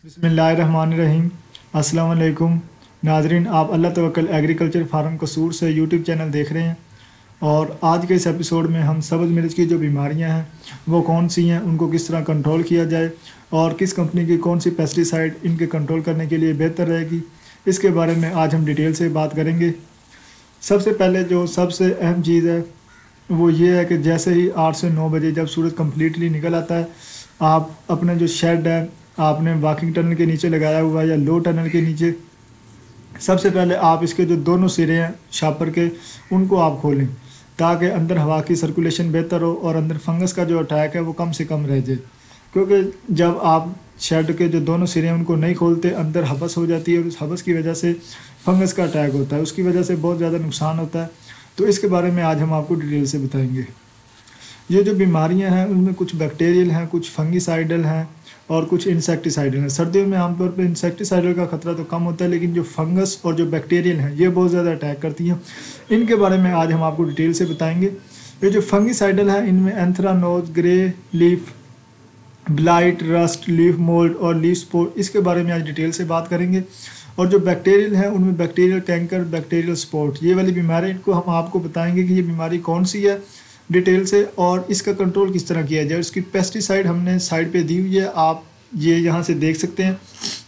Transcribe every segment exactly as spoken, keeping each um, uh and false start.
बिस्मिल्लाहिर्रहमानिर्रहीम। अस्सलाम वालेकुम नाजरीन, आप अल्लाह तवक्कल एग्रीकल्चर फार्म कसूर से यूट्यूब चैनल देख रहे हैं। और आज के इस एपिसोड में हम सब्ज़ मिर्च की जो बीमारियां हैं वो कौन सी हैं, उनको किस तरह कंट्रोल किया जाए और किस कंपनी की कौन सी पेस्टिसाइड इनके कंट्रोल करने के लिए बेहतर रहेगी, इसके बारे में आज हम डिटेल से बात करेंगे। सबसे पहले जो सबसे अहम चीज़ है वो ये है कि जैसे ही आठ से नौ बजे जब सूरज कम्प्लीटली निकल आता है, आप अपना जो शेड है आपने वॉकिंग टनल के नीचे लगाया हुआ है या लो टनल के नीचे, सबसे पहले आप इसके जो दोनों सिरे हैं शापर के उनको आप खोलें ताकि अंदर हवा की सर्कुलेशन बेहतर हो और अंदर फंगस का जो अटैक है वो कम से कम रह जाए। क्योंकि जब आप शेड के जो दोनों सिरे हैं उनको नहीं खोलते, अंदर हबस हो जाती है और उस हबस की वजह से फंगस का अटैक होता है, उसकी वजह से बहुत ज़्यादा नुकसान होता है। तो इसके बारे में आज हम आपको डिटेल से बताएंगे। ये जो बीमारियां हैं उनमें कुछ बैक्टीरियल हैं, कुछ फंगीसाइडल हैं और कुछ इंसेक्टिसाइडल हैं। सर्दियों में आमतौर पर इंसेक्टिसाइडल का खतरा तो कम होता है, लेकिन जो फंगस और जो बैक्टीरियल हैं ये बहुत ज़्यादा अटैक करती हैं। इनके बारे में आज हम आपको डिटेल से बताएंगे। ये जो फंगीसाइडल है इनमें anthracnose, grey leaf blight, rust, leaf mould और लीफ स्पोर, इसके बारे में आज डिटेल से बात करेंगे। और जो बैक्टीरियल हैं उनमें बैक्टीरियल कैंकर, बैक्टीरियल स्पॉट, ये वाली बीमारी इनको हम आपको बताएंगे कि ये बीमारी कौन सी है डिटेल से और इसका कंट्रोल किस तरह किया जाए। उसकी पेस्टिसाइड हमने साइड पे दी हुई है, आप ये यहाँ से देख सकते हैं।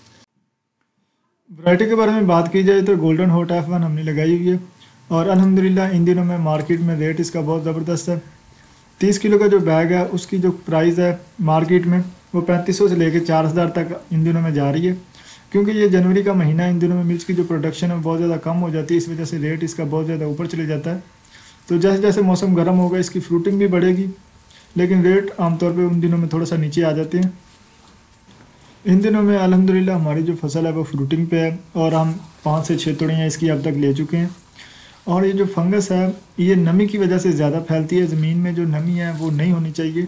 वैरायटी के बारे में बात की जाए तो गोल्डन हॉट एफ वन हमने लगाई हुई है और अल्हम्दुलिल्लाह इन दिनों में मार्केट में रेट इसका बहुत ज़बरदस्त है। तीस किलो का जो बैग है उसकी जो प्राइस है मार्केट में वो पैंतीस सौ से लेकर चार हज़ार तक इन दिनों में जा रही है। क्योंकि ये जनवरी का महीना है, इन दिनों में मिर्च की जो प्रोडक्शन है बहुत ज़्यादा कम हो जाती है, इस वजह से रेट इसका बहुत ज़्यादा ऊपर चले जाता है। तो जैसे जैसे मौसम गर्म होगा इसकी फ्रूटिंग भी बढ़ेगी, लेकिन रेट आमतौर पे उन दिनों में थोड़ा सा नीचे आ जाते हैं। इन दिनों में अल्हम्दुलिल्लाह हमारी जो फसल है वो फ्रूटिंग पे है और हम पाँच से छः तोड़ियाँ इसकी अब तक ले चुके हैं। और ये जो फंगस है ये नमी की वजह से ज़्यादा फैलती है। ज़मीन में जो नमी है वो नहीं होनी चाहिए,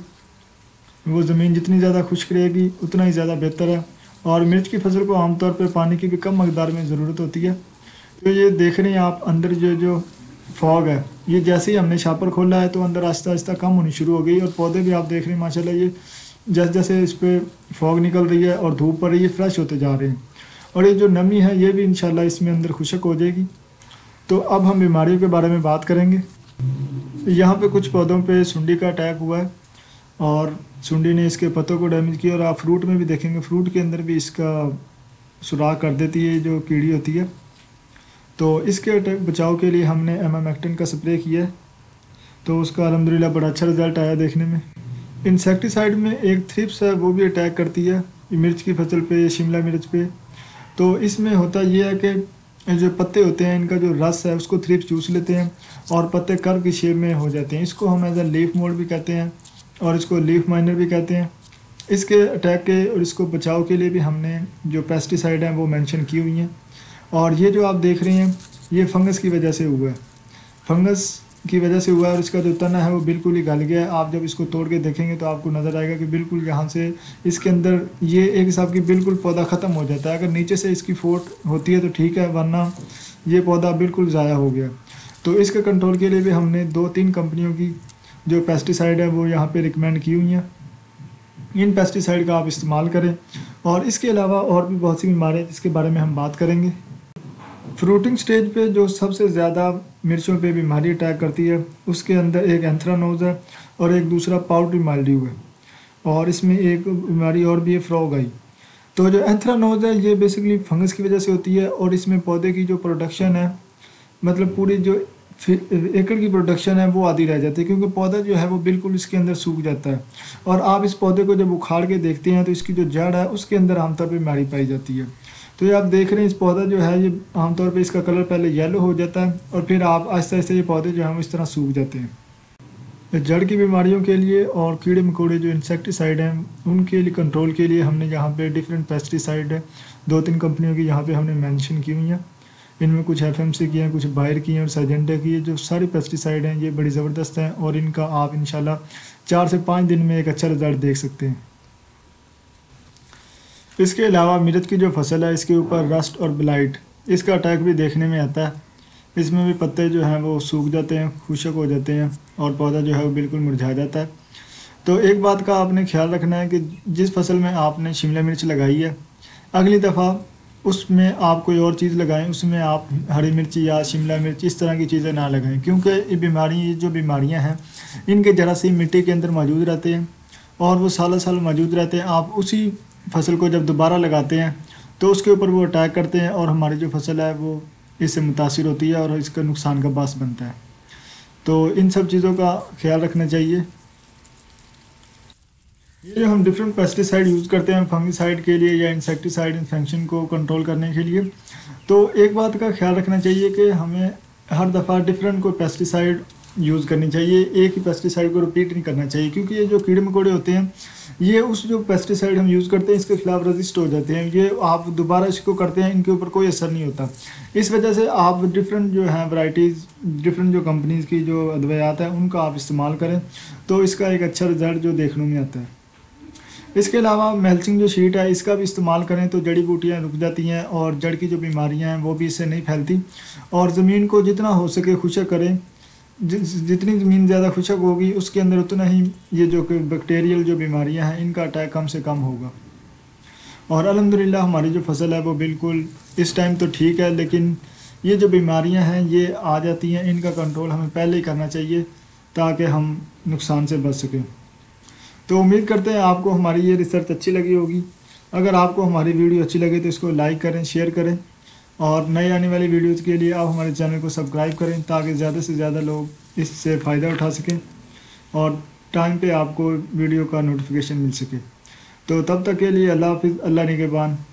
वो ज़मीन जितनी ज़्यादा खुश्क रहेगी उतना ही ज़्यादा बेहतर है। और मिर्च की फसल को आमतौर पर पानी की भी कम मकदार में ज़रूरत होती है। तो ये देख रहे हैं आप अंदर जो जो फॉग है, ये जैसे ही हमने छापर खोला है तो अंदर आहिस्ता आहिस्ता कम होनी शुरू हो गई और पौधे भी आप देख रहे हैं माशाल्लाह ये जैसे जैसे इस पर फॉग निकल रही है और धूप पड़ रही है फ्रेश होते जा रहे हैं। और ये जो नमी है ये भी इंशाल्लाह इसमें अंदर खुशक हो जाएगी। तो अब हम बीमारियों के बारे में बात करेंगे। यहाँ पे कुछ पौधों पे सुंडी का अटैक हुआ है और सुंडी ने इसके पत्तों को डैमेज किया और आप फ्रूट में भी देखेंगे, फ्रूट के अंदर भी इसका सुराख कर देती है जो कीड़ी होती है। तो इसके अटैक बचाव के लिए हमने एमामेक्टिन का स्प्रे किया है, तो उसका अल्हम्दुलिल्लाह बड़ा अच्छा रिज़ल्ट आया देखने में। इंसेक्टिसाइड में एक थ्रिप्स है वो भी अटैक करती है मिर्च की फसल पे, शिमला मिर्च पे। तो इसमें होता ये है कि जो पत्ते होते हैं इनका जो रस है उसको थ्रिप्स चूस लेते हैं और पत्ते कर्व की शेप में हो जाते हैं। इसको हम एज अ लीफ मोल्ड भी कहते हैं और इसको लीफ माइनर भी कहते हैं। इसके अटैक के और इसको बचाव के लिए भी हमने जो पेस्टिसाइड हैं वो मेंशन की हुई हैं। और ये जो आप देख रहे हैं ये फंगस की वजह से हुआ है, फंगस की वजह से हुआ है और इसका जो तना है वो बिल्कुल ही गल गया है। आप जब इसको तोड़ के देखेंगे तो आपको नज़र आएगा कि बिल्कुल यहाँ से इसके अंदर ये एक हिसाब की बिल्कुल पौधा ख़त्म हो जाता है। अगर नीचे से इसकी फोट होती है तो ठीक है, वरना ये पौधा बिल्कुल ज़ाया हो गया। तो इसके कंट्रोल के लिए भी हमने दो तीन कंपनियों की जो पेस्टिसाइड है वो यहाँ पर रिकमेंड की हुई हैं। इन पेस्टिसाइड का आप इस्तेमाल करें। और इसके अलावा और भी बहुत सी बीमारियाँ जिसके बारे में हम बात करेंगे। फ्रूटिंग स्टेज पे जो सबसे ज़्यादा मिर्चों पे बीमारी अटैक करती है उसके अंदर एक एंथ्रानोज है और एक दूसरा पाउडरी माइल्ड्यू है और इसमें एक बीमारी और भी है, फ्रॉग आई। तो जो एंथ्रानोज है ये बेसिकली फंगस की वजह से होती है और इसमें पौधे की जो प्रोडक्शन है, मतलब पूरी जो एकड़ की प्रोडक्शन है वो आधी रह जाती है, क्योंकि पौधा जो है वो बिल्कुल इसके अंदर सूख जाता है। और आप इस पौधे को जब उखाड़ के देखते हैं तो इसकी जो जड़ है उसके अंदर आमतौर पर बीमारी पाई जाती है। तो ये आप देख रहे हैं इस पौधा जो है ये आमतौर पे इसका कलर पहले येलो हो जाता है और फिर आप आहिस्ता आहिस्ता ये पौधे जो हैं वो इस तरह सूख जाते हैं। जड़ की बीमारियों के लिए और कीड़े मकोड़े जो इंसेक्टिसाइड हैं उनके लिए कंट्रोल के लिए हमने यहाँ पे डिफरेंट पेस्टिसाइड है, दो तीन कंपनियों की यहाँ पे हमने मेंशन की हुई हैं। इनमें कुछ एफ एम सी की हैं, कुछ बायर की हैं और साइजेंटा की है। जो सारी पेस्टिसाइड हैं ये बड़ी ज़बरदस्त हैं और इनका आप इंशाल्लाह चार से पाँच दिन में एक अच्छा रिज़ल्ट देख सकते हैं। इसके अलावा मिर्च की जो फसल है इसके ऊपर रस्ट और ब्लाइट, इसका अटैक भी देखने में आता है। इसमें भी पत्ते जो हैं वो सूख जाते हैं, खुशक हो जाते हैं और पौधा जो है वो बिल्कुल मुरझा जाता है। तो एक बात का आपने ख्याल रखना है कि जिस फसल में आपने शिमला मिर्च लगाई है अगली दफ़ा उसमें आप कोई और चीज़ लगाएं, उसमें आप हरी मिर्ची या शिमला मिर्च इस तरह की चीज़ें ना लगाएं, क्योंकि ये बीमारी ये जो बीमारियां हैं इनके जरासीम मिट्टी के अंदर मौजूद रहते हैं और वो सालों साल मौजूद रहते हैं। आप उसी फसल को जब दोबारा लगाते हैं तो उसके ऊपर वो अटैक करते हैं और हमारी जो फसल है वो इससे मुतासिर होती है और इसका नुकसान का बास बनता है। तो इन सब चीज़ों का ख्याल रखना चाहिए। ये जो हम डिफरेंट पेस्टिसाइड यूज़ करते हैं फंगिसाइड के लिए या इंसेक्टिसाइड इन्फेक्शन को कंट्रोल करने के लिए, तो एक बात का ख्याल रखना चाहिए कि हमें हर दफ़ा डिफरेंट कोई पेस्टिसाइड यूज़ करनी चाहिए, एक ही पेस्टिसाइड को रिपीट नहीं करना चाहिए, क्योंकि ये जो कीड़े मकोड़े होते हैं ये उस जो पेस्टिसाइड हम यूज़ करते हैं इसके खिलाफ रजिस्ट हो जाते हैं। ये आप दोबारा इसको करते हैं इनके ऊपर कोई असर नहीं होता। इस वजह से आप डिफरेंट जो हैं वैरायटीज़, डिफरेंट जो कंपनीज़ की जो अद्वियात हैं उनका आप इस्तेमाल करें तो इसका एक अच्छा रिज़ल्ट जो देखने में आता है। इसके अलावा मल्चिंग जो शीट है इसका भी इस्तेमाल करें तो जड़ी बूटियाँ रुक जाती हैं और जड़ की जो बीमारियाँ हैं वो भी इससे नहीं फैलती। और ज़मीन को जितना हो सके खुशक करें, जितनी ज़मीन ज़्यादा खुशक होगी उसके अंदर उतना ही ये जो बैक्टीरियल जो बीमारियाँ हैं इनका अटैक कम से कम होगा। और अल्हम्दुलिल्लाह हमारी जो फसल है वो बिल्कुल इस टाइम तो ठीक है, लेकिन ये जो बीमारियाँ हैं ये आ जाती हैं, इनका कंट्रोल हमें पहले ही करना चाहिए ताकि हम नुकसान से बच सकें। तो उम्मीद करते हैं आपको हमारी ये रिसर्च अच्छी लगी होगी। अगर आपको हमारी वीडियो अच्छी लगे तो इसको लाइक करें, शेयर करें और नई आने वाली वीडियोज़ के लिए आप हमारे चैनल को सब्सक्राइब करें ताकि ज़्यादा से ज़्यादा लोग इससे फ़ायदा उठा सकें और टाइम पे आपको वीडियो का नोटिफिकेशन मिल सके। तो तब तक के लिए अल्लाह हाफ़िज़, अल्लाह निगहबान।